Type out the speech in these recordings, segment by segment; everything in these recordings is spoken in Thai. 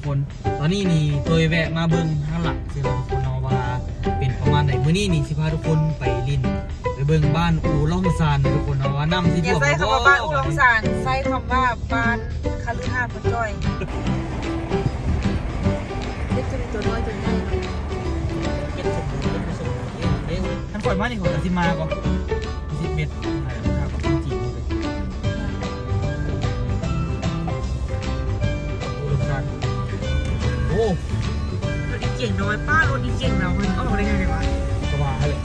คนตอนนี้นี่ตัวแวะมาเบิ้งข้างหลังสิเราทุกคนเนาะว่าเป็นประมาณไหนมื้อนี้นี่สิพาทุกคนไปลินไปเบิ้งบ้านอู่ล่องซานทุกคนเนาะว่าน้ำที่ท่วมใส่คำว่าบ้านอู่ล่องซานใส่คำว่าบ้านคาลือหาพ่อจ้อยเล็กจะมีตัวน้อยตัวใหญ่เป็นสมบูรณ์เป็นสมบูรณ์เอ๊ะท่านปล่อยมานี่ของสิมาก่อน10 เมตรนะครับจริงๆเลยอู่ล่องซานโอ้รถดีเก่งน้อยป้ารถดีเก่งเรามันออกได้ไงวะสบายเลย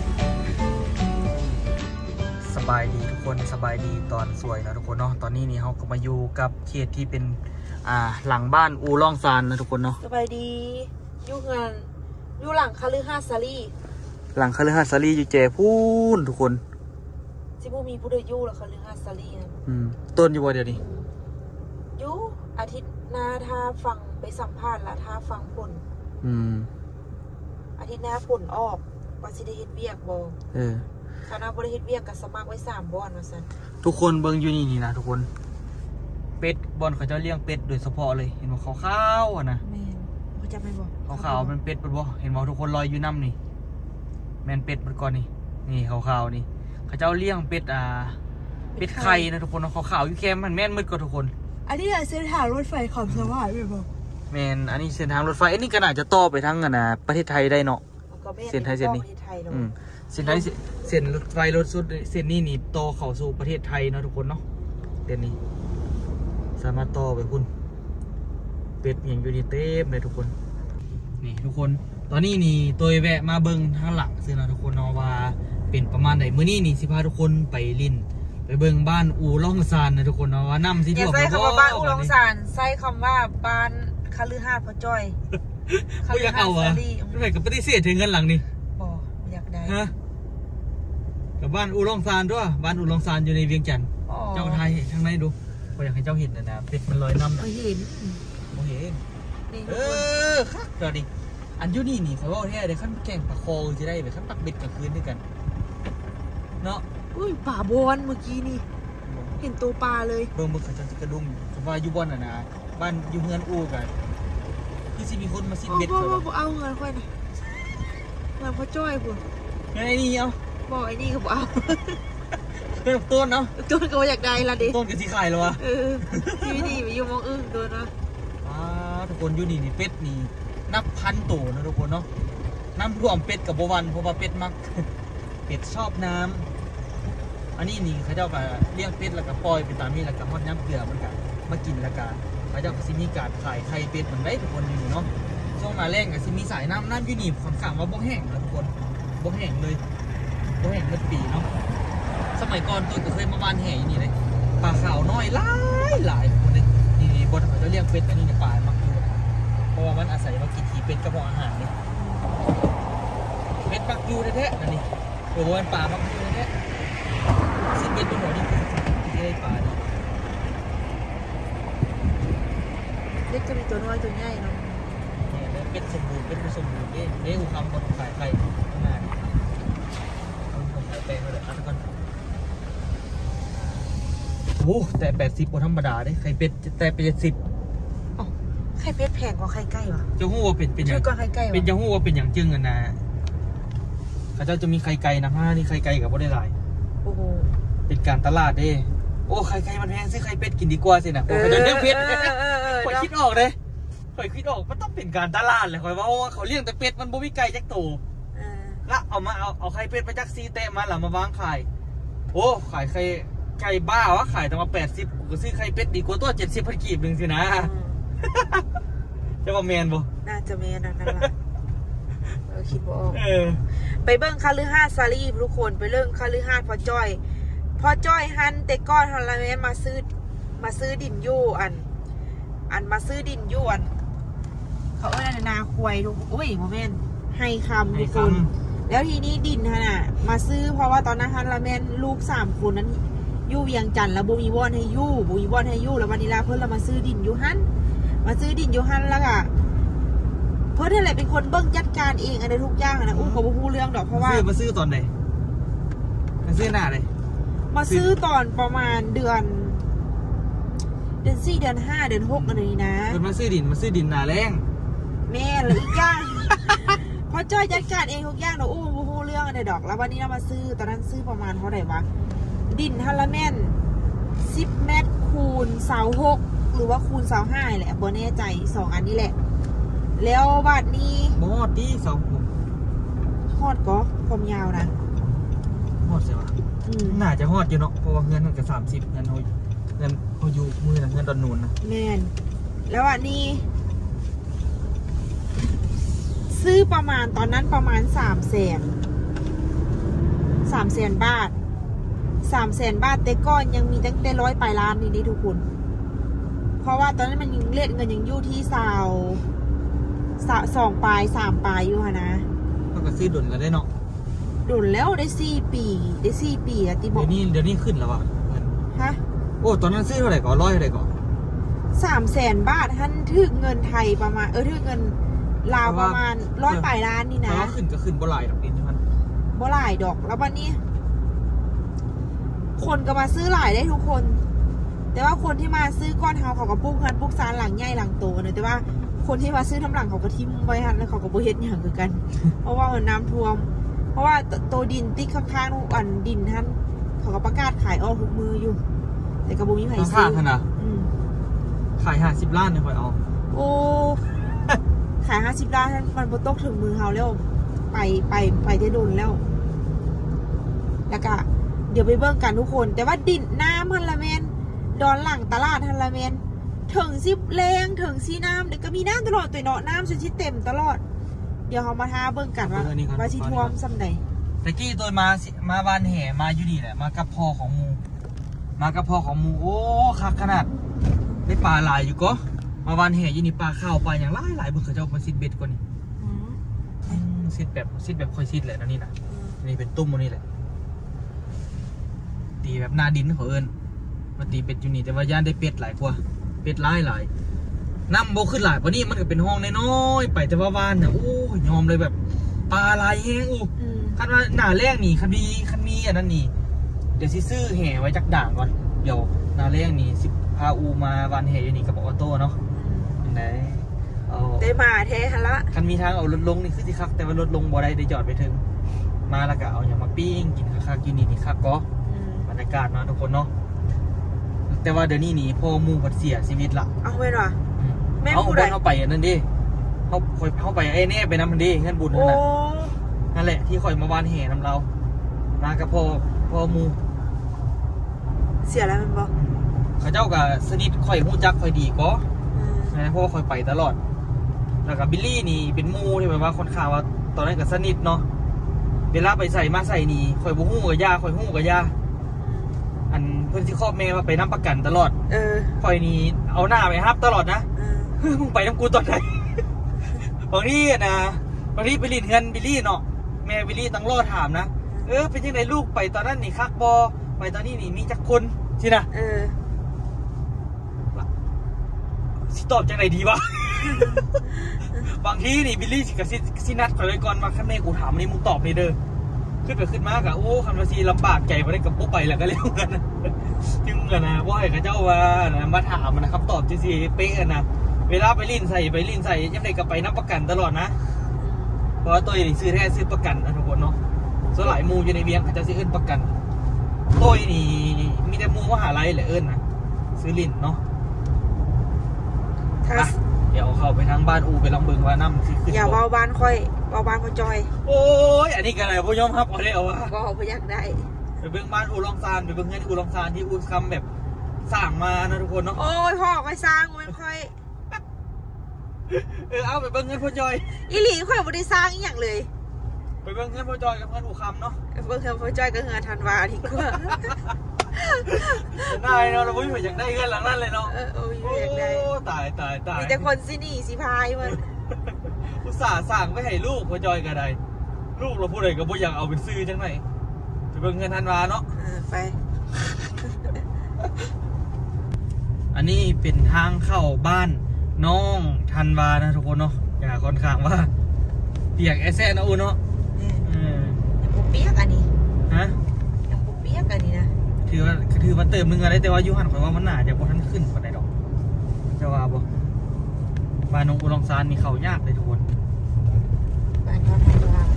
สบายดีทุกคนสบายดีตอนสวยนะทุกคนเนาะตอนนี้นี่เขาก็มาอยู่กับเขตที่เป็นหลังบ้านอู่ล่องซานนะทุกคนเนาะสบายดีอยู่เงินอยู่หลังคาลือหาซาลีหลังคาลือหาซาลีอยู่เจพูนทุกคนจิบูมีผู้ใดอยู่หลังคาลือหาซาลีนะต้นอยู่บ่เดี๋ยวนี้อยู่อาทิตย์หน้าถ้าฟังไปสัมภาษณ์แล้วถ้าฟังผลอาทิตย์หน้าผลออกว่าสิได้เฮ็ดเวียกบ่คณะบ่ได้เฮ็ดเวียกก็สมัครไว้3 บอนว่าซั่นทุกคนเบิ่งอยู่นี่นะทุกคนเป็ดบอนเขาจะเลี้ยงเป็ดโดยเฉพาะเลยเห็นบ่ขาวๆอ่ะนะแม่นเขาจะไม่บอกขาวๆมันเป็ดบ่เห็นบ่ทุกคนลอยอยู่น้ำนี่แม่นเป็ดมันก่อนนี่ขาวๆนี่เขาเจ้าเลี้ยงเป็ดเป็ดไข่นะทุกคนขาวๆอยู่แคมมันแม่นมืดกว่าทุกคนอันนี้เส้นทางรถไฟของสวายแม่นบ่แม่นอันนี้เส้นทางรถไฟอันนี้ก็น่าจะต่อไปทั้งประเทศไทยได้เนาะเส้นไทยเส้นนี้เส้นไทยเส้นรถไฟรถสุดเส้นนี้นี่ต่อเข้าสู่ประเทศไทยเนาะทุกคนเนาะเส้นนี้สามารถต่อไปคุณเป็ดอย่างอยู่ดีเต็มเลยทุกคนนี่ทุกคนตอนนี้นี่ตัวแวะมาเบิ้งข้างหลังซึ่งนะทุกคนเนาะว่าเป็นประมาณไหนมื้อนี้นี่สิพาทุกคนไปลินไปเบิ้งบ้านอู่ล่องซานนะทุกคนเนาะว่าน้ำที่ท่วมใส่คำว่าบ้านอู่ล่องซานใส่คำว่าบ้านคาลือหาพ่อจ้อยเขาอยากเอาอะไม่กับปฏิเสธถึงเงินหลังนี่อยากได้ฮะกับบ้านอู่ล่องซานด้วยบ้านอู่ล่องซานอยู่ในเวียงจันทร์เจ้าไทยทางไหนดูก็อยากให้เจ้าเห็นนะเป็ดมันลอยน้ำนะเห็นคักเดี๋ยวดิอันยูนี่เขาบอกแท้เดี๋ยวขั้นแข่งปลาคอจะได้แบบขั้นปักเบ็ดกับคืนด้วยกันเนาะอุ้ยป่าบอนเมื่อกี้นี่เห็นตัวปลาเลยเบิ่งเขาจะกระดุมสบายอยู่บอนนะบ้านอยู่เฮือนอู่กันที่สิมีคนมาซิดเบ็ดเอาเงินค่อยนะเงินพ่อจ้อยบุญไงนี่เอาบอกไอ้นี่เขาบอกเอาต้นเนาะต้นก็อยากได้ละดิต้นกับที่ขายแล้ววะที่นี่ไปอยู่มองโดนนะทุกคนอยู่นี่เป็ดนี่นับพันตัวนะทุกคนเนาะน้ำท่วมเป็ดกับโบวันเพราะว่าเป็ดมักเป็ดชอบน้ำอันนี้นี่เขาเจ้าก็เลี้ยงเป็ดแล้วก็ปล่อยไปตามนี้แล้วก็ฮอดน้ำเกลือมันกันมากินแล้วกันเขาเจ้าก็ซิมีการขายไข่เป็ดเหมือนได้ทุกคนอยู่เนาะช่วงมาแรงก็ซิมีสายน้ำอยู่นี่ค่อนข้างว่าบ่แห้งนะทุกคนบ่แห้งเลยบ่แห้งเมื่อปีเนาะสมัยก่อนตัวก็เคยมาบ้านแห่นี่เลยป่าขาวน้อยหลายคนเลยนี่บนเขาจะเลี้ยงเป็ดอันนี้ในป่ามักอยู่เพราะว่ามันอาศัยมากินขี้เป็ดกระเพาะอาหารนี่เป็ดมักอยู่แท้ๆนั่นนี่โอ้โหมันป่ามักอยู่แท้ๆซึ่งเป็ดเป็นหัวนี่ที่ได้ป่านี่เล็กจะมีตัวน้อยตัวใหญ่เนาะเนี่ยเป็ดสมบูรณ์เป็นผู้สมบูรณ์นี่หูคำคนขายไข่ขนาดคนขายแปลงเลยทุกคนโอ้แต่80กว่าธรรมดาได้ไข่เป็ดแต่70 อ๋อไข่เป็ดแพงกว่าไข่ไก่วะจะหู้ว่าเป็นอย่างเป็นจะหู้ว่าเป็นอย่างจึงกันนะเขาจะมีไข่ไก่นะนี่ไข่ไก่กับบ่ได้หลายโอ้โหเป็นการตลาดเด้โอ้ไข่ไก่มันแพงซื้อไข่เป็ดกินดีกว่าสินะโอ้เขาจะเลี้ยงเป็ดข่อยคิดออกเลยข่อยคิดออกมันต้องเป็นการตลาดเลยข่อยว่าเขาเลี้ยงแต่เป็ดมันบ่มีไก่จักตัวละเอาไข่เป็ดมาจักซีเตะมาหล่ะมาวางขายโอ้ขายไก่บ้าวะขายตั้งมา80ก็ซื้อไข่เป็ดดีกว่าตัว70พันกีบหนึ่งสินะจะว่าแมนบ่น่าจะแมนนั่นแหละคิดว่าไปเบิ้งคาลือหาซาลีทุกคนไปเรื่องคาลือหาพ่อจ้อยฮันแต่ก้อนฮอลลาแมนมาซื้อดินยู่อันมาซื้อดินยู่อันเขาเอ้ยนาควายลูกโอ้ยโมเมนให้คำทุกคนแล้วทีนี้ดินน่ะมาซื้อเพราะว่าตอนนั้นฮันลาแมนลูก3 คนนั้นยู่เวียงจันทร์แล้วบุมีวอนให้ยู่แล้ววันนี้ลาเพื่อนเรามาซื้อดินอยู่ฮันแล้วก็เพื่อนอะไรเป็นคนเบิ้งจัดการเองอะไรทุกอย่างนะอุ้มเขาพูดเรื่องดอกเพราะว่ามาซื้อตอนไหนมาซื้อหน้าเลยมาซื้อตอนประมาณเดือนเดือน4เดือน5เดือน6อะไรนี่นะเพิ่นมาซื้อดินหนาแรงแม่เลยอีกอย่างพอจ้อยจัดการเองทุกอย่างเราโอ้โหเรื่องอะไรดอกแล้ววันนี้เรามาซื้อตอนนั้นซื้อประมาณเท่าไหร่วะดินฮัลแมน10 เมตรคูณเสา6หรือว่าคูณเสา5แหละบ่แน่ใจ2อันนี้แหละแล้วบาทนี้ฮอดที่ฮอดก็ความยาวนะฮอดใช่ปะน่าจะฮอดอยู่เนาะเพราะว่าเงินมันก็30เงินเขาอยู่มือนะเงินดอนนูนนะแม่นแล้วอันนี้ซื้อประมาณตอนนั้นประมาณ300,000 บาท300,000 บาทแต่ก้อนยังมีตั้งแต่100 ปลายล้านนี่ทุกคนเพราะว่าตอนนั้นมันยังเลทเงินยังอยู่ที่2 ปลาย3 ปลายอยู่ค่ะนะมันก็ซื้อดุนแล้วได้เนาะดุนแล้วได้4 ปีอะที่บอกเดี๋ยวนี้ขึ้นแล้ววะฮะโอ้ตอนนั้นซื้อเท่าไหร่ก่อน100เท่าไหร่ก่อน 300,000 บาทท่านถึงเงินไทยประมาณถึงเงินลาวประมาณ100 ปลายล้านนี่นะขึ้นก็ขึ้นบ่หลายดอกดินใช่ไหมบ่หลายดอกแล้ววันนี้คนก็มาซื้อหลายได้ทุกคนแต่ว่าคนที่มาซื้อก้อนเฮาเขาก็ปลูกกันปลูกซานหลังใหญ่หลังโตนะแต่ว่าคนที่มาซื้อทำหลังเขาก็ทิ้งไว้ฮะแล้วเขาก็บ่เฮ็ดอย่างคือกัน เพราะว่าน้ำท่วมเพราะว่าตัวดินติ๊กข้างๆนู่นดินท่านเขาก็ประกาศขายออกทุกมืออยู่แต่กระบุมีไผ่ซื้อขาย50 ล้านเนี่ยค่อยเอาโอ้ขาย50 ล้านมันบ่ตกถึงมือเฮาแล้วไปได้โดนแล้วแล้วก็เดี๋ยวไปเบิ่งกันทุกคนแต่ว่าดินน้ำฮันละแมนดอนหลังตลาดฮันละแมนถึง10แรงถึง4น้ำเดี๋ยวก็มีน้ำตลอดตัวเนาะน้ำจนที่เต็มตลอดเดี๋ยวเขามาท้าเบิ่งกันว่าชิท่วมซ้ำไหนตะกี้ตัวมาวันแห่มาอยู่ดีแหละมากับพ่อของมูโอ้คักขนาดได้ปลาหลายอยู่ก็มาวันแห่อยู่นี่ปลาข้าวปลาอย่างหลายเบิ่งเขาเจ้ามาซิดเบ็ดกว่านี่ซิดแบบค่อยซิดแหละนั่นนี่นะนี่เป็นตุ้มนี่แหละตีแบบหน้าดินเขาเอิญมาตีเป็ดอยู่นี่แต่ว่าย่านได้เป็ดหลายกว่าเป็ดหลายน้ำโบขึ้นหลายกว่านี้มันก็เป็นห้องน้อยๆไปแต่ว่าวานเนี่ยโอ้ยอมเลยแบบปลาลายแห้งคันว่าหน้าแรกนี่คันมีอันนั้นนี่เดี๋ยวซื้อแห่ไว้จักด่างก่อนเดี๋ยวหน้าแรกนี่พามาวานแห่อยู่นี่กับออโต้เนาะเป็นไงได้มาแท้ละคันมีทางเอารถลงนี่คือที่คักแต่ว่ารถลงบ่ได้จอดไปถึงมาแล้วก็เอาอย่างมาปิ้งกินคักกินนี่คักก็บรรยากาศเนาะทุกคนเนาะแต่ว่าเดี๋ยวนี้นี่พ่อมูผัดเสียชีวิตละเอาไว้หรอแม่พูดเขาไปนั่นดิเขาไปไอ้แน่ไปน้ำมันดิเงินบุญนั่นแหละที่คอยมาวานแห่นำเรามากับพ่อมูเสียแล้วมันบอกเขาเจ้ากับสนิทคอยหูจักคอยดีก็นะเพราะว่าคอยไปตลอดแล้วกับบิลลี่นี่เป็นมูที่แบบว่าคนข่าวว่าตอนนั้นกับสนิทเนาะเวลาไปใส่มาใส่นี่คอยบูฮู้กับยาคอยฮู้กับยาอันเพื่อนที่ครอบแม่มาไปน้ำประกันตลอดคอยนี่เอาหน้าไปฮับตลอดนะมึงไปน้ำกูตอนไหนบางทีนะบางทีไปลินเงินบิลลี่เนาะแม่บิลลี่ต้องรอถามนะเป็นยังไงลูกไปตอนนั้นนี่คักบอไปตอนนี้นี่มีจักคนใช่นะสิตอบจังไหนดีวะ บางทีนี่บิลลี่กับซินัทก่อนเลยก่อนมาขั้นแม่กูถามนี่มึงตอบนี่เด้อขึ้นไปขึ้นมากอะโอ้คำว่าซีลำบากใจมาได้กับปุ๊บไปแล้วก็เร็วกันนะจึงกันนะว่าไอ้ข้าเจ้าว่ามาถามมันนะครับตอบจริงๆเป๊ะนะเวลาไปลิ้นใส่ยังไงก็ไปนับประกันตลอดนะเพราะว่าตัวนี่ซื้อแท้ซื้อประกันนะทุกคนเนาะส่วนหลายมูอยู่ในเวียงเขาจะซื้อเอิ้นประกันตัวนี่มีแต่มูมหาลัยแหละเอิ้นนะซื้อลิ้นเนาะเดี๋ยวเข้าไปทางบ้านอูไปลำบึงว่าน้ำขึ้นอย่าเบาบ้านค่อยเบาบ้านค่อยจอยโอ้ยอันนี้กันอะไรพ่อยอมรับเอาได้เอาวะก็เอาไปอยากได้ไปเบื้องบ้านอูลองซานไปเบื้องเงินอูลองซานที่อูคำแบบสร้างมานะทุกคนเนาะโอ้ยพ่อค่อยสร้างมันค่อยเอาไปเบื้องเงินพ่อจอยอีหลีค่อยไม่ได้สร้างอย่างเลยไปเบื้องเงินพ่อจอยกับเงินอูคำเนาะเบื้องเงินพ่อจอยกับเงินธันวาดีกว่าได้เนาะเราไม่อยากได้เงินหลังนั้นเลยเนาะโอ้ตายมีแต่คนสิหนีสิพายมันอุตส่าห์สั่งไม่ให้ลูกพ่อจอยกันใดลูกเราพูดอะไรก็บ่อยากเอาเป็นซื้อจังไหนไปเบิ่งเงินธันวาเนาะไปอันนี้เป็นทางเข้าบ้านน้องธันวานะทุกคนเนาะอย่าค่อนข้างว่าเปียกแอแซ่นะอูเนาะยังปุ๊บเปียกอันนี้ฮะยังปุ๊บเปียกอันนี้นะถือว่าเติมนึงอะไรแต่ว่ายูหันข่อยว่ามันหนาจะบ่ทันขึ้นกว่าใดดอกจะว่าบ่บ้านนงอุลองซานนี่เขายากเลยทุกคนบ้านเขาทำว่า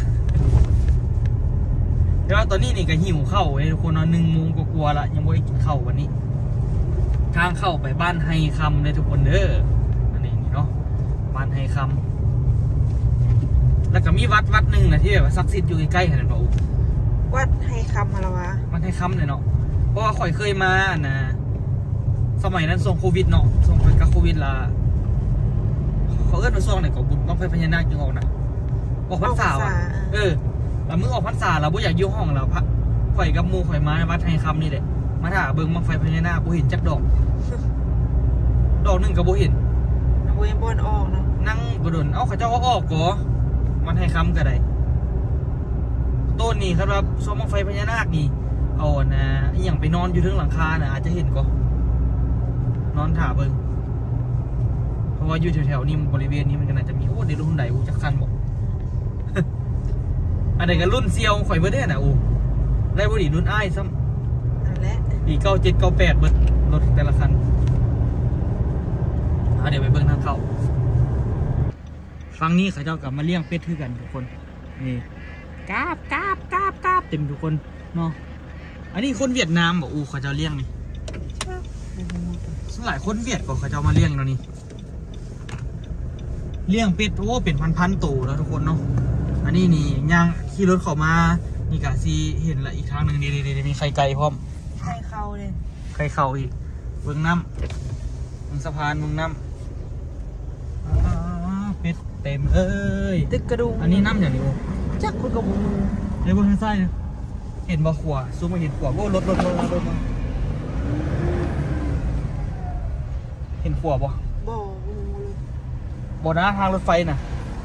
แต่ว่าตอนนี้นี่ก็หิวข้าวเลยทุกคนเนาะ1 โมงกว่าๆละยังไม่ได้กินข้าววันนี้ทางเข้าไปบ้านไฮคำเลยทุกคนเด้ออันนี้นี่เนาะบ้านไฮคำแล้วก็มีวัดหนึ่งนะที่แบบศักดิ์สิทธิ์อยู่ใกล้ๆกันเปล่าวัดไฮคำอะไรวะวัดไฮคำเลยเนาะเพราะว่าข่อยเคยมานะสมัยนั้นช่วงโควิดเนาะช่วงกับโควิดละเขาเอิ้นมาช่วงไหนก็บุญบ้างไฟพญานาคจึงออกนะออกพรรษาอ่ะแล้วมึงออกพรรษาเราบ่อยากยุ่งห้องเราพระข่อยกับมูข่อยมาวัดไฮคำนี่แหละมาถ่าเบิ้งบ้างไฟพญานาคบ่เห็นจักดอกหนึ่งกับบ่เห็นเว้ยบอลออกเนาะนั่งกระโดดเอาเขาเจ้าก็ออกก่อมันให้คำก็ได้ต้นนี่ครับชมบ้างไฟพญานาคนี่เอานะอย่างไปนอนอยู่ทึงหลังคาน่ะอาจจะเห็นก็นอนถ่าเบิ้งเพราะว่าอยู่แถวๆนี้บริเวณนี้มันก็น่าจะมีโอ้เดี๋ยวรุ่นใดจะคันบอกอันไหนกันรุ่นเซียวข่อยเบิร์ดเนี่ยนะได้บุหรี่รุ่นอ้ายซ้ำนั่นแหละปี97 98เบิร์ดรถแต่ละคันเดี๋ยวไปเบิ้งทางเข้าฟังนี้เขาเจ้ากลับมาเลี้ยงเป็ดคือกันทุกคนนี่กาบเต็มทุกคนเนาะอันนี้คนเวียดนามบอกเขาเจ้าเลี้ยงนี่หลายคนเวียดก็เขาเจ้ามาเลี้ยงเนาะนี่เลี้ยงเป็ดเป็นพันตัวแล้วทุกคนเนาะอันนี้นี่ย่างขี่รถเข้ามานี่กะซีเห็นละอีกทางหนึ่งดีมีไข่ไก่พร้อมไข่เข่าเลยไข่เข่าอีกเบื้องน้ำเบื้องสะพานเบื้องน้ำเป็ดเต็มตึกกระดุมอันนี้น้ำอย่างนี้จักคุณกระบุงในบนทางซ้ายเห็นบ่ขวาซูมมาเห็นขวารถมาเห็นขวาบ่บ่นะทางรถไฟน่ะ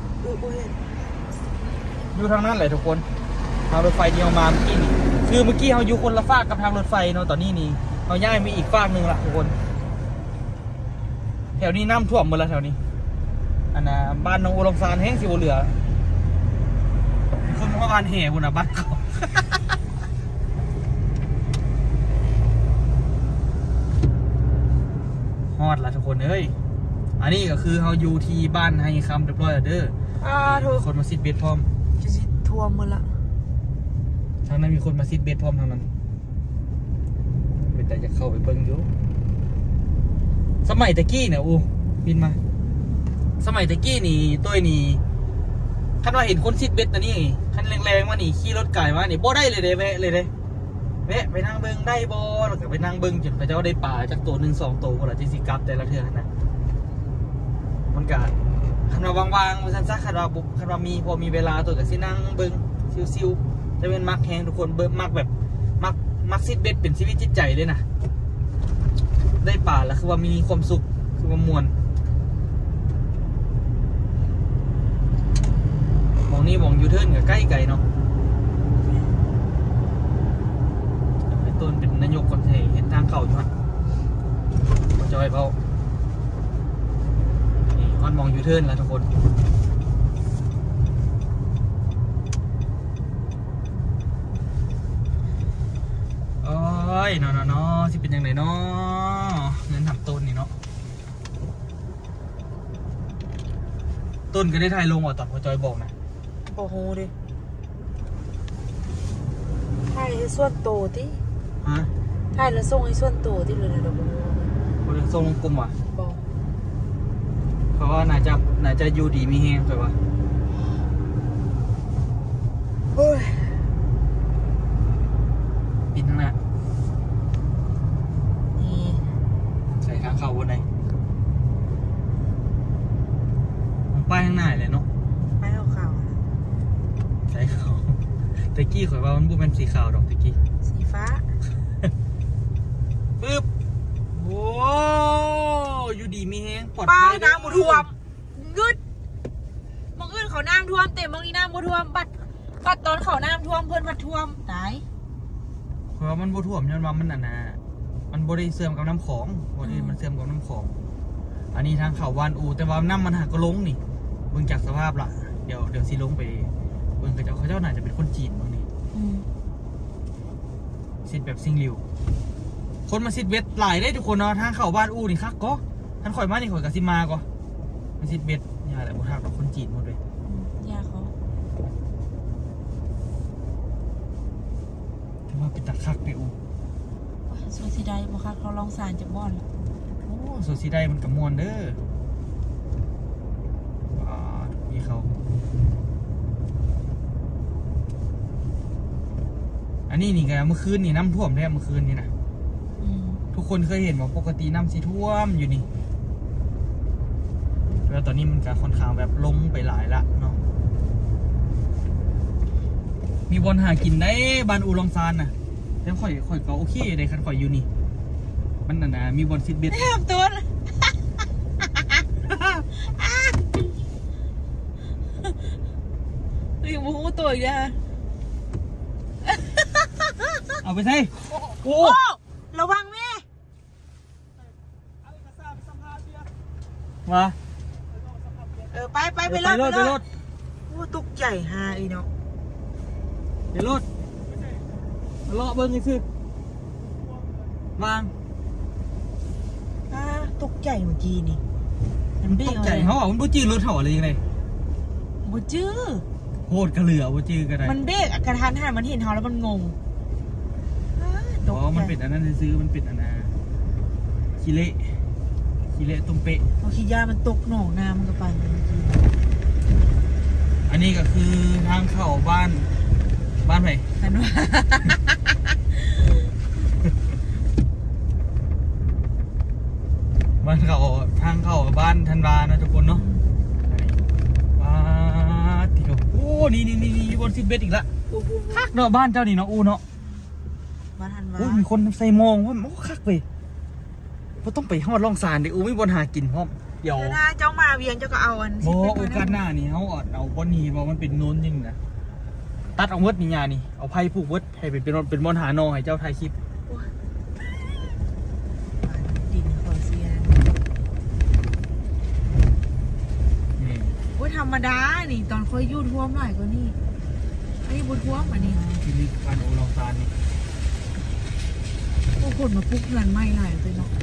อยู่ทางนั้นแหละทุกคนทางรถไฟที่เรามาเมื่อกี้นี่คือเมื่อกี้เราอยู่คนละฝากกับทางรถไฟเนาะตอนนี้นี่เราย้ายมีอีกฝากหนึ่งละทุกคนแถวนี้น้ำท่วมหมดแล้วแถวนี้อันน่ะบ้านนงอุลองซานแห้งสิบเหลือคนว่าบ้านแห่บุญนะบ้านเขาฮอดละทุกคนเอ้ยอันนี้ก็คือเราอยู่ที่บ้านไฮคำเรียบร้อยแล้วเด้อคนมาซิดเบสพร้อมจะซิดท่วมหมดละทางนั้นมีคนมาซิดเบสพร้อมทางนั้นเป็นแต่จะเข้าไปเบิ้งอยู่สมัยตะกี้เนี่ยบินมาสมัยตะกี้นี่ตัวนี่คันว่าเห็นคนซิดเบสนะนี่คันแรงๆว่านี่ขี่รถไก่มานี่บ่ได้เลยแวะไปนั่งเบิ้งได้บ่แล้วก็ไปนั่งเบิ้งจนพระเจ้าได้ป่าจากตัว1 2 ตัวคนละที่สิกลับแต่ละเทื่อนะมันก็คันว่าว่างๆมันสั้นๆคันว่ามีพอมีเวลาตัวก็สินั่งเบิ้งซิวๆจะเป็นมักแฮงทุกคนเบิ้งมักแบบมักซิดเบสเป็นชีวิตจิตใจเลยนะได้ป่าแล้วคือว่ามีความสุขคือว่ามวลมองนี่มองยูเทิร์นกับใกล้ไกลเนาะเป็นต้นเป็นนายกคนไทยเห็นทางเข่าอยู่ฮะจอยเขานี่มันมองยูเทิร์นแล้วทุกคนโอ้ยเนาะสิเป็นยังไงเนาะเงินทำต้นนี่เนาะต้นก็ได้ถ่ายลงตอนพอจอยบอกนะโอ้โหดิถ่ายให้ส่วนโตที่ถ่ายแล้วส่งให้ส่วนโตที่เลยนะดอกบัวเขาจะส่งลงกลุ่มอ่ะเพราะว่าน่าจะอยู่ดีมีแห้งใช่ปะโอ้ยปิดข้างหน้านี่ใส่ข้างเข่าบนไหนป้ายข้างหน้าเลยเนาะป้ายขาวใช่ขาวตะกี้ข่อยว่ามันบุเป็นสีขาวดอกตะกี้สีฟ้าปึ๊บโอ้อยู่ดีมีแห้งปลอดภัยน้ำท่วมงึดมองอื่นเขาน้ำท่วมเต็มมองอีน้ำท่วมบัดตอนเขาน้ำท่วมเพื่อนบัดท่วมตายเพราะว่ามันท่วมย้อนว่ามันมันบริเสื่อมกับน้ำของบริมันเสื่อมกับน้ำของอันนี้ทางเขาวานแต่ว่าน้ำมันหักก็ลงนี่เบิ่งจากสภาพละเดี๋ยวซีลงไปเบิ่งเขาเจ้าน่าจะเป็นคนจีนบางนี่ซิดแบบซิงลิวคนมาซิดเวทหลายได้ทุกคนเนาะทางเขาบ้านนี่คักก็ท่านข่อยมานี่ข่อยกับซิมาก่อนมันซิเบ็ดยาแหละบุทักเราคนจีนหมดเลยยาเขาถือว่าเป็นตะคักเลยอูสวยสิได้บ่คะเขาลองสารจากบ่อนละโอ้สุดสีได้มันกับมวนเด้อว้ามีเขาอันนี้นี่ไงเมื่อคืนนี่น้ำท่วมแท้เมื่อคืนนี่นะทุกคนเคยเห็นว่าปกติน้ำสีท่วมอยู่นี่แล้วตอนนี้มันก็ค่อนข้างแบบลงไปหลายละเนาะมีบอลหากินได้บ้านอูลองซานน่ะแล้วข่อยก็โอเคเลยคันข่อยอยู่นี่มันน่ะนะมีบอลซิดเบ็ดแทบตัวอีกมูตัวอีกแล้วเอาไปใช่โอ้ระวังแม่มาไปรถโอ้ตุกใหญ่ฮาอีเนาะเดี๋ยวรถเลาะเบิ้งนี่สิวางตุกใหญ่เมื่อกี้นี่มันตกใจเขาอ่ะมันบูจื้อรถเขาอะไรยังไงบูจื้อโหดกระเหลือบูจื้อกันไรมันเบรกกระทันหันมันเห็นเขาแล้วมันงงอ๋อมันเป็นอันนั้นซื้อมันเป็นอันนั้นขี้เละตุ้มเป๊ะเอาขี้ยามันตกหนองน้ำมันก็ไปเมื่อกี้อันนี้ก็คือทางเข้าบ้านไหนกันว่าบ้านเขาทางเข้ากับบ้านธันวานะทุกคนเนาะว้าติโดโอ้นี่บนซิดเบ็ดอีกละคักเนาะบ้านเจ้านี่เนาะอูเนาะบ้านธันวาโอ้มีคนใส่มองว่าโอ้คักไปเพราะต้องไปฮอดล่องซานดิอูไม่บนหากินพร้อมเดี๋ยวถ้าเจ้ามาเวียงเจ้าก็เอาอันโอ้โอกาสหน้านี่เขาเอาบนนี้บอกมันเป็นโน้นจริงนะตัดเอาเวิร์ดนี่ยานี่เอาไพ่ผูกเวิร์ดให้เป็นบอลหานอให้เจ้าไทยคลิปดินขอเสียนี่โอ้ยธรรมดานี่ตอนค่อยยุ่ท่วมหน่อยก็นี่อันนี้บุท่วมอันนี้ที่นี่การโอลองซานนี่โอ้คนมาปุ๊บรันไม่หน่อยเลยเนาะ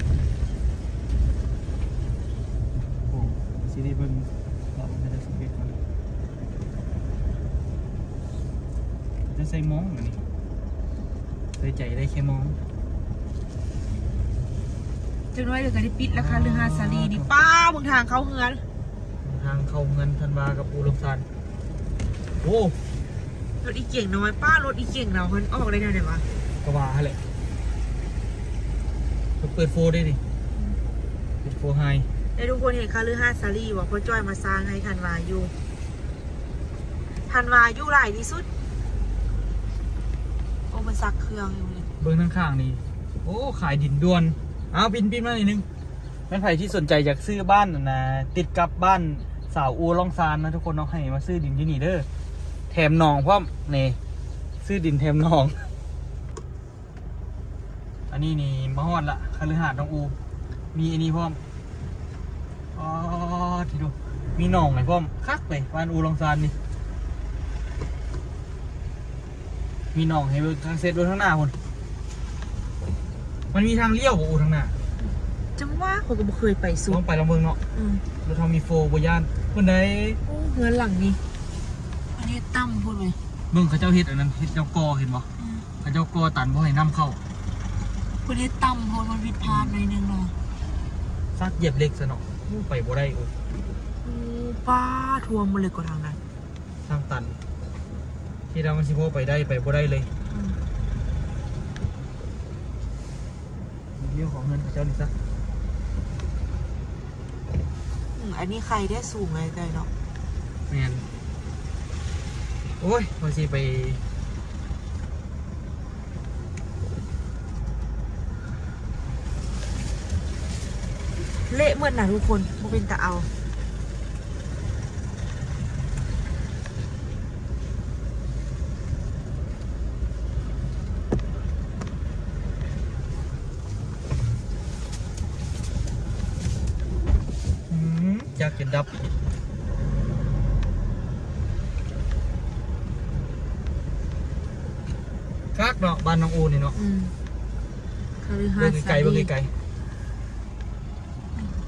โอ้ซีรีส์เบิ้งเราไม่ได้สังเกตก่อนจะใส่มองอันนี้ใส่ใจได้แค่มองจังน้อยเดี๋ยวกันที่ปิดราคาเรือฮาซาลีนี่ป้าบางทางเข้าเงินธันวากับอูลงซานโอ้รถอีเก่งน้อยป้ารถอีเก่งเราเพิ่นออกได้ไงวะกระบะฮะแหละเปิดโฟได้ดิเปิดโฟไฮได้ทุกคนเห็นคาลือฮาซาลีว่าพ่อจ้อยมาสร้างให้ธันวาอยู่หลายที่สุดโอ้มันซักเครื่องอยู่เลยเบื้องข้างๆนี่โอ้ขายดินด่วนเอาปินมาหน่อยนึงแม่นไผ่ที่สนใจอยากซื้อบ้านนะติดกับบ้านสาวอูล่องซานนะทุกคนเอาให้มาซื้อดินที่นี่เด้อแถมหนองพร้อมนี่ซื้อดินแถมหนองอันนี้นี่มาฮอดละคฤหาสน์น้องอูมีอันนี้พร้อมอ๋อที่ดูมีหนองไหนพร้อมคักไปบ้านอูล่องซานนี่มีหนองให้ทางเซตด้วยข้างหน้าคนมันมีทางเลี้ยวอูทางหน้าจังว่าคนก็บ่เคยไปสูงต้องไปลำเมืองเนาะเราทำมีโฟบย่านเมื่อใดเฮือนหลังนี้อันนี้ตั้มพูดเลยเมืองเขาเจ้าเฮ็ดอันนั้นเฮ็ดเจ้ากอเห็นบ่เขาเจ้ากอตันบ่ให้น้ำเข้าพูดนี้ตั้มพูดมันวิดพานหน่อยนึงเนาะซักเหยียบเล็กซะเนาะไปบ่ได้ป้าทัวร์มาเลยกว่าทางนั้นทางตันที่เรามันสิโพไปได้ไปบ่ได้เลยเรื่องของเงินเจ้านี่ซะอันนี้ใครได้สูงเลยเนาะแมนโอ้ยมาสิไปเละเหมือนนะทุกคนโมเป็นตะเอาอยากจะดับคักเนาะบ้านน้องอูนี่เนาะเบิ่งไกล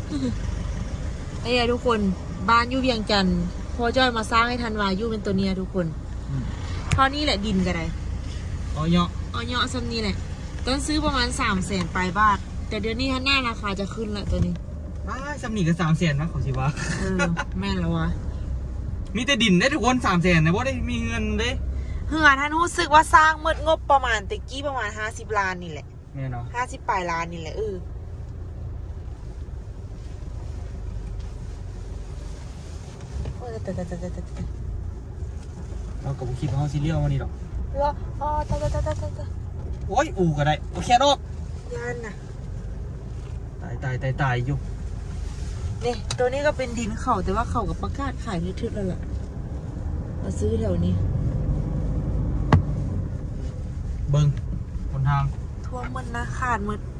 ไอ้ทุกคนบ้านอยู่เวียงจันทร์พอจ้อยมาสร้างให้ทันวาอยู่เป็นตัวเนี้ยทุกคนเท่านี้แหละดินกันเลยอ๋อเนาะซ้ำนี้แหละต้นซื้อประมาณ300,000 ปลายบาทแต่เดือนนี้หน้าราคาจะขึ้นละตัวนี้ซ้ำนี่ก็300,000นะของชิวะแม่นแล้ววะมีแต่ดินได้ทุกคน300,000นะว่าได้มีเงินเด้เฮือท่านรู้สึกว่าสร้างหมดงบประมาณตะกี้ประมาณ50 ล้านนี่แหละเนี่ยเนาะ 50 ปลายล้านนี่แหละเรากับบุคิดว่าเขาซีเรียลวันนี้หรอกโอ้ยอูก็ได้โอเคดอกยันน่ะตายอยู่นี่ตัวนี้ก็เป็นดินเขาแต่ว่าเขากับประกาศขายนิดทึกแล้วล่ะมาซื้อแถวนี้เบิ้งบนทางท่วมมันนะขาดหมด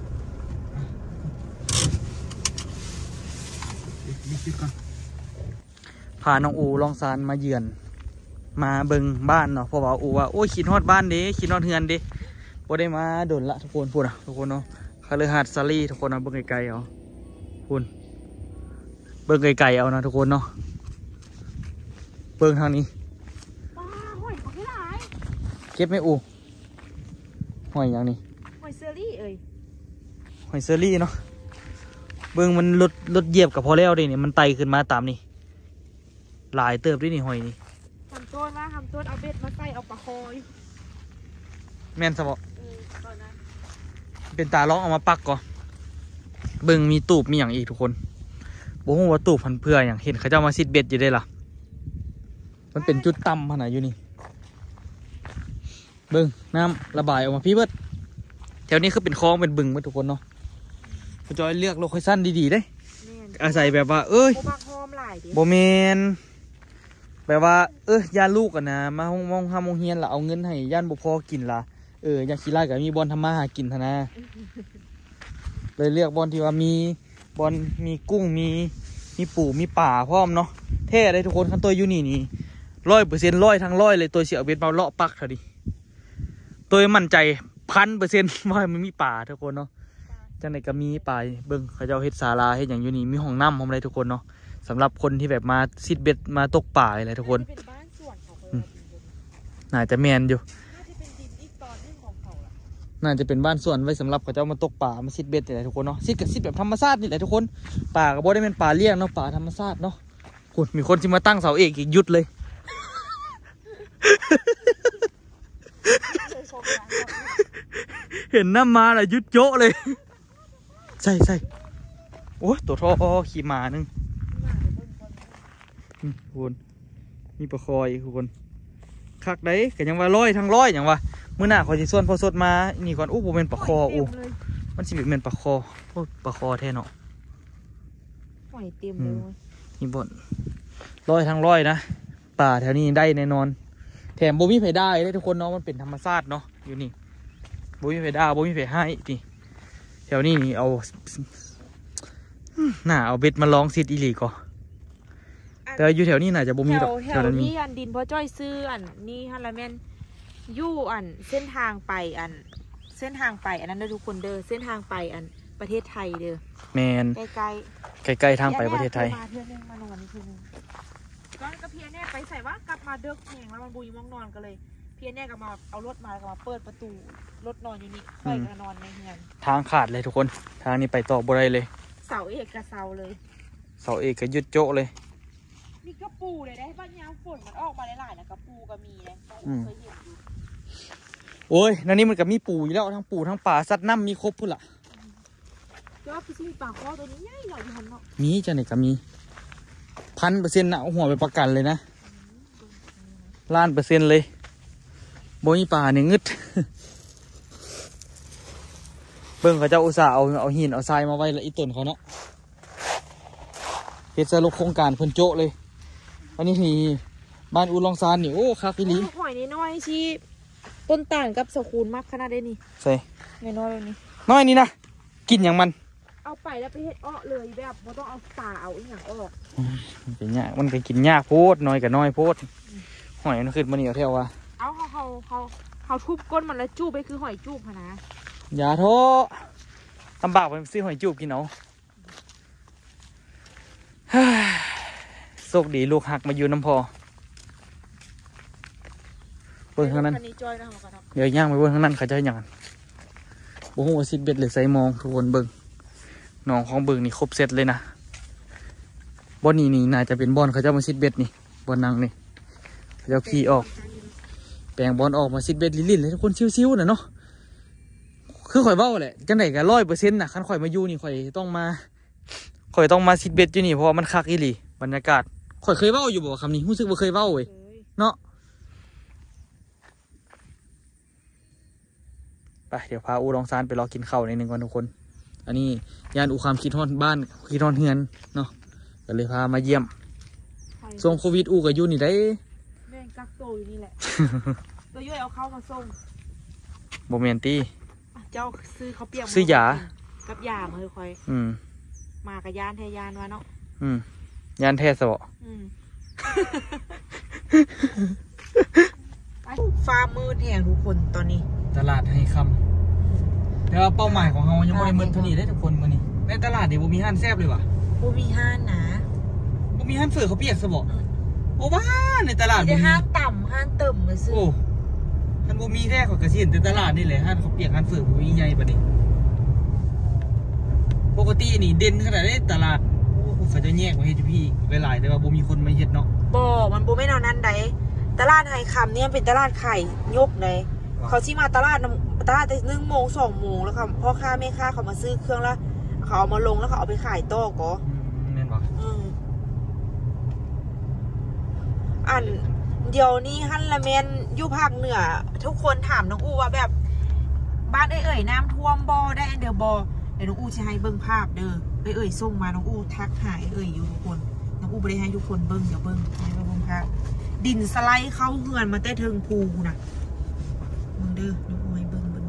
นิดก่อนพาน้องอูลองซานมาเยือนมาเบิ่งบ้านเนาะเพราะว่าอูว่าโอ้ยคิดฮอดบ้านเด้คิดฮอดเฮือนเด้บ่ได้มาโดนละทุกคนพูดอ่ะทุกคนเนาะคาลือหาดซาลีทุกคนเอาเบิ่งไกลๆเอาพูดเบิ่งไกลๆเอานะทุกคนเนาะเบิ่งทางนี้เก็บไม่อูหอยอย่างนี้หอยเซอรี่หอยเซอรี่เนาะเบิ่งมันลดเหยียบกับพอแล้วดิเนี่ยมันไต่ขึ้นมาตามนี่หลายเติบด้วยนี่หอยนี่ทำต้นเอาเบ็ดมาใส่เอาปลาคอยแม่นสบเป็นตาล้องเอามาปักก่อนเบิ่งมีตูบมีอย่างอีกทุกคนบอกว่าตูบพันเพื่ออย่างเห็นเขาเจ้ามาซิดเบ็ดอยู่ได้ล่ะมันเป็นจุดต่ำขนาดอยู่นี่เบิ่งน้ำระบายออกมาพี่เบิดแถวนี้คือเป็นคลองเป็นบึงมาทุกคนเนาะคุณจอยเลือกโลเคชั่นดีๆได้อาศัยแบบว่าโบเมนแบบว่าย่าลูกกันนะมาห้องเฮียนละเอาเงินให้ย่านบุพอกินละอยากขี้ไล่กับมีบอลทำมาหากินนะเลยเลือกบอลที่ว่ามีบอลมีกุ้งมีปูมีป่าพร้อมเนาะเท่ได้ทุกคนขั้นตัวอยู่นี่100%ทั้ง100เลยตัวเสียเบ็ดมาเลาะปักเถอะดิตัวมั่นใจ1,000%ว่ามันมีป่าทุกคนเนาะจังไหนก็มีป่าเบิ้งเขาเจ้าเฮ็ดศาลาเฮ็ดอย่างอยู่นี่มีห้องน้ำห้องอะไรทุกคนเนาะสำหรับคนที่แบบมาซิดเบ็ดมาตกป่าอะไรทุกคนน่าจะแมนอยู่น่าจะเป็นบ้านส่วนไว้สำหรับเขาเจ้ามาตกป่ามาซิดเบ็ดอะไรทุกคนเนาะซิดกับซิดแบบธรรมชาตินี่แหละทุกคนป่าก็บ่ได้เป็นป่าเลี้ยงเนาะป่าธรรมชาติเนาะคุณมีคนที่มาตั้งเสาเอกอีกยุดเลยเห็นน้ำมาแล้วยุดโจ๊ะเลยใช่โอ้ตัวท่อขี่มานึงคุณมีปลาคอยคุณคักได้ก็ยังว่าทั้งร้อยอย่างว่าเมื่อหน้าขอจีส่วนพอสดมานี่ก่อนอู้ผมเป็นปลาคอมันสิเป็นปลาคอปลาคอแท้เนาะหอยเต็มเลยนี่บ่นทั้งร้อยนะป่าแถวนี้ได้แน่นอนแถมโบมีไผ่ได้ทุกคนเนาะมันเป็นธรรมชาติเนาะอยู่นี่โบมีไผ่ได้โบมีไผ่ให้ดิแถวนี้นี่เอาเอาเบ็ดมาลองซิดอีหลีก่อแต่อยู่แถวนี้น่าจะบ่มีหรอกแถวนี้อันดินเพราะจ้อยซื้ออันนี่ฮันละแมนยู่อันเส้นทางไปอันนั้นเด้อทุกคนเด้อเส้นทางไปอันประเทศไทยเด้อแมนใกล้ทางไปประเทศไทยมาเทื่อนึงมานอนคืนนึงก็เพียแน่ไปใส่ว่ากลับมาเดิกแข่งแล้วมันบุยมองนอนกันเลยเพียแน่ก็มาเอารถมาก็มาเปิดประตูรถนอนอยู่นี่ค่อยก็นอนในเฮือนทางขาดเลยทุกคนทางนี้ไปต่อบ่ได้เลยเสาเอกกับเสาเลยเสาเอกก็ยึดโจ๊ะเลยมีกระปูเลยได้บ้านยามฝนมันออกมาหลายๆนะกระปูก็มีนะเคยเห็นอยู่โอ้ยนั่นนี่มันกับมีปูอยู่แล้วทั้งปูทั้งป่าสัตว์น้ำมีครบพุ่นละก็พี่มีปลาคอตัวนี้ใหญ่หน่อยอยู่หันเนาะมีจะไหนก็มี1,000%นะเอาหัวไปประกันเลยนะ1,000,000%เลยโบมีป่าเนี่ยงึดเบิ่งเขาเจ้าอุตส่าห์เอาหินเอาทรายมาไว้ละอีต้นเขาเนาะเฮ็ดสรุปโครงการเพิ่นโจ๊ะเลยอันนี้นี่บ้านอูลองซานนี่โอ้คักอีหลีหอยน้อยชี้ต้นต่างกับสคูลมากขนาดได้นี่ใช่น้อยเลยนี่น้อยนี่นะกินอย่างมันเอาไปแล้วไปเฮ็ดอ้อเลยแบบบ่ต้องเอาป่าเอาอีหยังออกเป็นยากมันก็กินยากโพดน้อยกับน้อยโพดหอยมันขึ้นมาเหนียวแถวว่าเอาเขาทุบก้นมันแล้วจูบไปคือหอยจูบนะอย่าโทษลำบากไปซื้อหอยจูบกินเอาโชคดีลูกหักมาอยู่น้ำพอเบิ่งทางนั้นเดี๋ยวย่างไปเบิ่งทางนั้นเขาจะให้ยังบุ้งหัวซิดเบ็ดหรือไซมองทุกคนเบิ่งน้องของเบิ่งนี่ครบเซตเลยนะบอนนี่น่าจะเป็นบอนเขาจะมาซิดเบ็ดนี่บอนนังนี่เขาจะขี่ออกแปลงบอลออกมาซิดเบ็ดลิ่นๆเลยทุกคนซิวๆนะเนาะคือข่อยเบ้าแหละจังไหนกัน100%นะคันข่อยมาอยู่นี่ข่อยต้องมาซิดเบ็ดอยู่นี่เพราะมันคักอีหลีบรรยากาศข่อยเคยเบ้าอยู่บ่คำนี้รู้สึกว่าเคยเบ้าเว้ยเนาะไปเดี๋ยวพาอูลองซานไปรอกินข้าวในหนึ่งวันทุกคนอันนี้ยานอูความคิดฮอดบ้านคิดฮอดเฮือนเนาะก็เลยพามาเยี่ยมช่วงโควิดอูกับยูนี่ได้แม่งกักโตอยู่นี่แหละตัวย่อยเอาเข้ามาส่งโมเมนตี้เจ้าซื้อเขาเปียกซื้อยากับยามาเลยคอยมากับยานแทยานวะเนาะยานแทสบฟ้ามืดแห่งทุกคนตอนนี้ตลาดให้คำแต่ว่าเป้าหมายของเรายังไม่ได้มืดเท่านี้ได้ทุกคนวันนี้ในตลาดเนี่ยบ่มีห้านแซบเลยวะบ่มีห้านนะบ่มีห้านเฟื่อเขาเปียกสบโอ้บ้าในตลาดมีห้านต่ำห้านเติมเลยสิโอ้ท่านบ่มีแท้ของกระเซียนในตลาดนี่แหละห้านเขาเปียกห้านเฟื่อบ่มีใหญ่ปะนี่ปกตินี่เด่นขนาดนี้ตลาดโอ้เขาจะแยกไว้ให้พี่หลายๆแต่ว่าบ่มีคนมาเฮ็ดเนาะบ่มันบ่ไม่นอนนั้นใดตลาดไฮคำเนี่ยเป็นตลาดไข่ยกเลยเขาชี้มาตลาดแต่1 โมง 2 โมงแล้วค่ะพ่อค้าแม่ค้าเขามาซื้อเครื่องแล้วเขาเอามาลงแล้วเขาเอาไปขายต่อก็แม่นปะอันเดี๋ยวนี้ฮันละเมนอยู่ภาคเหนือทุกคนถามน้องอูว่าแบบบ้านเอ่ยน้ำท่วมบ่ได้เดี๋ยวบ่เดี๋ยวน้องอูจะให้เบิ้งภาพเด้อเอ่ยส่งมาน้องอูทักหายเอ่ยอยู่ทุกคนน้องอูไม่ได้ให้ทุกคนเบิ้งเดี๋ยวเบิ้งให้เบิ้งภาพดินสไลด์เข้าเหือนมาใต้เทิงภูนะมึงเด้อน้องอูให้เบิ้งเบิ้ง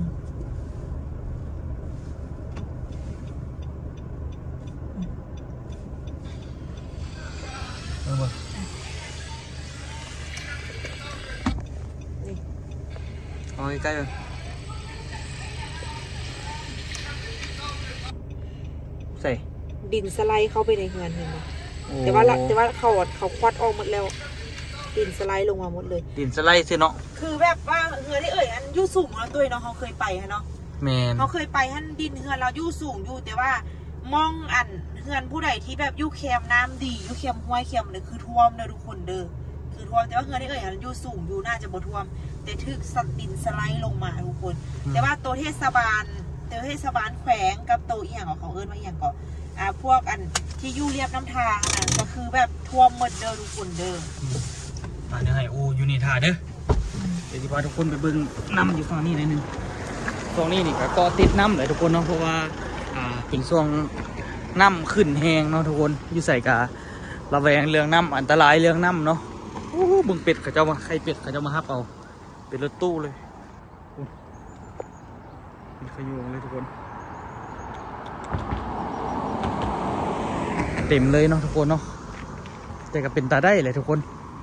เอาใกล้ๆเลยใส่ดินสไลด์เข้าไปในเฮือนเห็นไหมแต่ว่าเขาควัดออกหมดแล้วดินสไลด์ลงมาหมดเลยดินสไลด์สิเนาะคือแบบว่าเฮือนที่อันยู่สูงแล้วตัวเนาะเขาเคยไปฮะเนาะแมนเขาเคยไปฮั่นดินเฮือนเรายู่สูงอยู่แต่ว่ามองอันเฮือนผู้ใดที่แบบยู่เค็มน้ำดียู่เค็มห้วยเค็มเลยคือท่วมเลยทุกคนเด้อคือท่วมแต่ว่าเฮือนที่อันยู่สูงอยู่น่าจะบ่ท่วมแต่ทึกสัตว์ดินสไลด์ลงมาทุกคนแต่ว่าตัวเทศบาลแขวงกับตัวอีหยังของเขาว่าอีหยังก็พวกอันที่ยู่เรียบน้ำทางนะก็คือแบบท่วมหมดเด้อทุกคนเด้อเดี๋ยวให้อูอยู่ในท่าเด้อเดี๋ยวจะพาทุกคนไปเบิ่งน้ำอยู่ฝั่งนี้หน่อยนึงฝั่งนี้นี่ก็ติดน้ำเลยทุกคนเนาะเพราะว่าเป็นช่วงน้ำขึ้นแห้งเนาะทุกคนอยู่ใส่กะระแวงเรื่องน้ำอันตรายเรื่องน้ำเนาะโอ้บึงเป็ดเขาจะมาไข่เป็ดเขาจะมาฮับเอาเป็นรถตู้เลยมันขยุงเลยทุกคนเต็มเลยเนาะทุกคนเนาะแต่ก็เป็นตาได้เลยทุกคน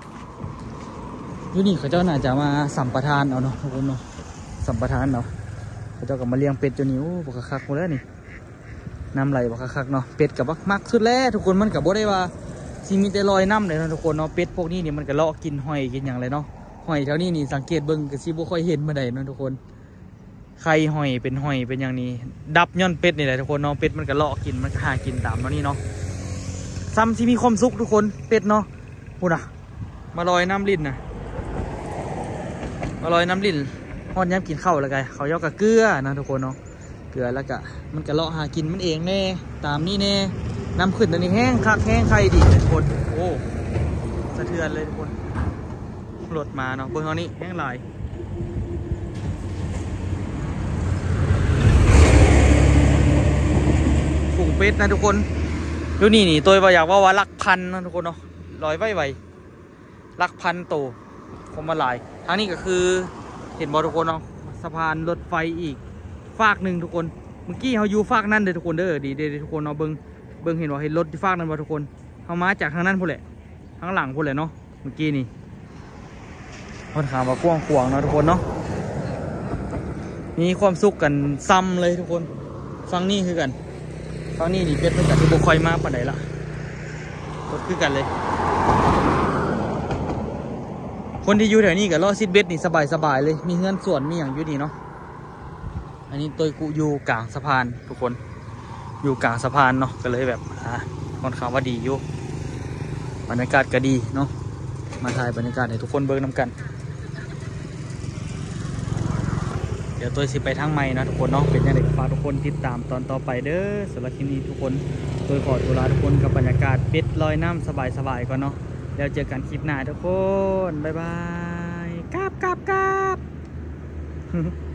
อยู่นี่เขาเจ้าน่าจะมาสัมปทานเอาเนาะทุกคนเนาะสัมปทานเนาะเขาเจ้าก็มาเลี้ยงเป็ดจนนิ้วบักคักหมดแล้วนี่น้ำไหลบักคักเนาะเป็ดกับบักมักสุดแล้วทุกคนมันกับบ่ได้ว่าซีมีแต่ลอยน้ำเลยนะทุกคนเนาะเป็ดพวกนี้นี่มันก็เลาะกินหอยกินอย่างไรเนาะหอยแถวนี้นี่สังเกตเบิ่งก็ซีบ่ค่อยเห็นเมื่อใดเนาะทุกคนไข่หอยเป็นอย่างนี้ดับย่อนเป็ดนี่แหละทุกคนเนาะเป็ดมันก็เลาะกินมันก็หากินตามเนาะนี่เนาะซ้ำที่มีความสุขทุกคนเป็ดเนาะพูดนะมาลอยน้ำลิ้นนะมาลอยน้ำลิ้นฮอดย้ำกินข้าวแล้วไงเขายอกกับเกลือนะทุกคนเนาะเกลือแล้วก็มันก็เลาะหากินมันเองแน่ตามนี่แน่น้ำขึ้นตอนนี้แห้งคักแห้งไข่ดีทุกคนโอ้สะเทือนเลยทุกคนหลดมาเนาะบนเขานี้แห้งลายฝูงเป็ดนะทุกคนดูนี่ตัวอยากว่าลักพันนะทุกคนเนาะลอยไวลักพันโตคมมาลายทางนี้ก็คือเห็นบอทุกคนเนาะสะพานรถไฟอีกฝากหนึ่งทุกคนเมื่อกี้เขาอยู่ฝากนั่นเลยทุกคนเด้อดีทุกคนเนาะเบิ้งเห็นว่าเห็นรถที่ฝากนั่นบอทุกคนเขามาจากทางนั้นพูดแหละทางหลังพูดแหละเนาะเมื่อกี้นี่คนขามมากว้างขวางเนาะทุกคนเนาะมีความสุขกันซ้ำเลยทุกคนฟังนี่คือกันฟังนี่เป็ดเพิ่งกับที่บุคอยมาปานไหนละรถคือกันเลยคนที่อยู่แถวนี้กับล่อซิดเบสนี่สบายเลยมีเงินส่วนมีอย่างอยู่นี่เนาะอันนี้ตัวกูอยู่กลางสะพานทุกคนอยู่กลางสะพานเนาะก็เลยแบบค่อนข้างว่าดีอยู่บรรยากาศก็ดีเนาะมาถ่ายบรรยากาศให้ทุกคนเบิ่งนำกันเดี๋ยวตัวสิไปทางใหม่นะทุกคนเนาะเป็นยังไงก็ฝากทุกคนติดตามตอนต่อไปเด้อสำหรับคลิปนี้ทุกคนตัวขอตัวลาทุกคนกับบรรยากาศเป็ดลอยน้ำสบายๆก่อนเนาะแล้วเจอกันคลิปหน้าทุกคนบ๊ายบายกราบ